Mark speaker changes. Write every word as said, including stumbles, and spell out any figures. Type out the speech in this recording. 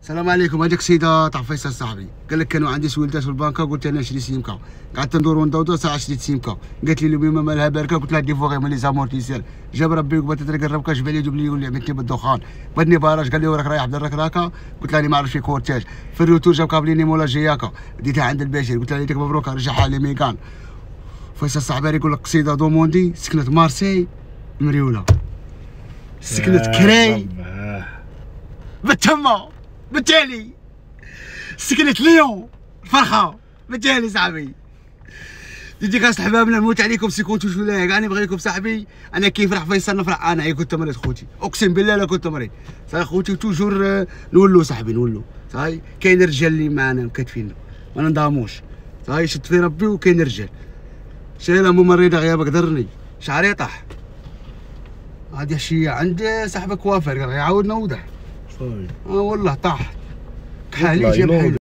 Speaker 1: السلام عليكم. هذيك السيده تاع فيصل صاحبي قال لك كانوا عندي سويلتات في البنكه، قلت انا نشري سيمكا، قعدت ندور وندور ساعه شريت سيمكا، قالت لي اليوم مالها باركه، قلت لها ديفوغي من لي زامورتيسير، جاب ربي وقبت تريق الربكه، جاب لي جاب لي يقول لي عملتني بالدخان، بدني باراج، قال لي وراك رايح بدرك راكا، قلت له راني ما عرفتش في كورتاج، في الروتور جاب كابليني مولا جياكا، ديتها عند البشير، قلت له ليك مبروك رجعها لي ميكان. فيصل صاحبي يقول لك قصيده دوموندي، سكنت مارسي مريوله، سكنت كري بالتما، بالتالي سكنت ليون الفرخه بالتالي صاحبي. ديديكاس حبابنا، نموت عليكم سي كنتو شو لايك، انا نبغيكم صاحبي، انا كي يفرح فيصل نفرح انا، اي كنت مريض خوتي، اقسم بالله لا كنت مريض صاحبي خوتي، توجور نولو صاحبي نولو صاحبي، كاين رجال اللي معانا مكتفينا ما ننضاموش صاحبي، شد في ربي وكاين رجال. شايله ممرضه غيابك ضرني، شعري طاح، هادي شي عند صاحبك وافر قال يعاود نوضح، اه والله طاح كحالي جاب